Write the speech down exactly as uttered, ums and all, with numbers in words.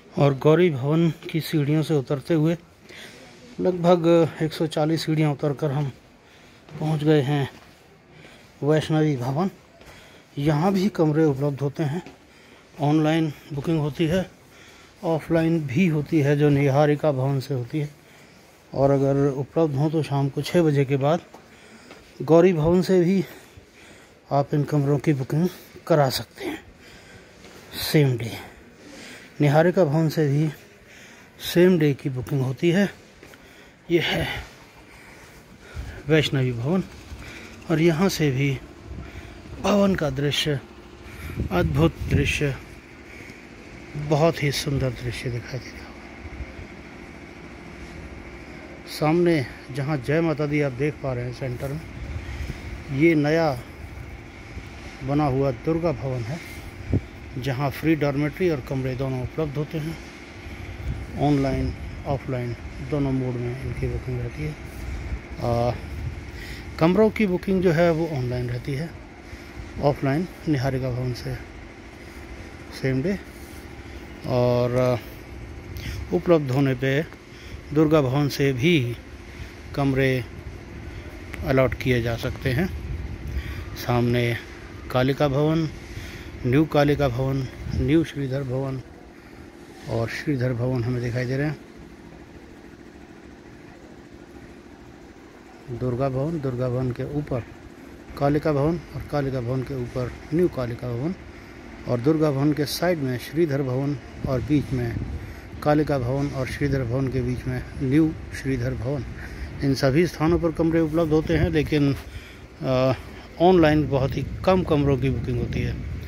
और गौरी भवन की सीढ़ियों से उतरते हुए लगभग एक सौ चालीस सीढ़ियाँ उतरकर हम पहुंच गए हैं वैष्णवी भवन। यहाँ भी कमरे उपलब्ध होते हैं। ऑनलाइन बुकिंग होती है, ऑफलाइन भी होती है जो निहारिका भवन से होती है। और अगर उपलब्ध हो तो शाम को छः बजे के बाद गौरी भवन से भी आप इन कमरों की बुकिंग करा सकते हैं सेम डे। निहारिका भवन से भी सेम डे की बुकिंग होती है। ये है वैष्णवी भवन और यहाँ से भी भवन का दृश्य, अद्भुत दृश्य, बहुत ही सुंदर दृश्य दिखाई देता है। सामने जहाँ जय माता दी आप देख पा रहे हैं सेंटर में, ये नया बना हुआ दुर्गा भवन है जहाँ फ्री डॉर्मेट्री और कमरे दोनों उपलब्ध होते हैं। ऑनलाइन ऑफलाइन दोनों मोड में इनकी बुकिंग रहती है। आ, कमरों की बुकिंग जो है वो ऑनलाइन रहती है, ऑफलाइन निहारिका भवन से सेम डे, और उपलब्ध होने पे दुर्गा भवन से भी कमरे अलॉट किए जा सकते हैं। सामने कालिका भवन, न्यू कालिका भवन, न्यू श्रीधर भवन और श्रीधर भवन हमें दिखाई दे रहे हैं। दुर्गा भवन, दुर्गा भवन के ऊपर कालिका भवन और कालिका भवन के ऊपर न्यू कालिका भवन, और दुर्गा भवन के साइड में श्रीधर भवन और बीच में कालिका भवन और श्रीधर भवन के बीच में न्यू श्रीधर भवन। इन सभी स्थानों पर कमरे उपलब्ध होते हैं, लेकिन ऑनलाइन बहुत ही कम कमरों की बुकिंग होती है।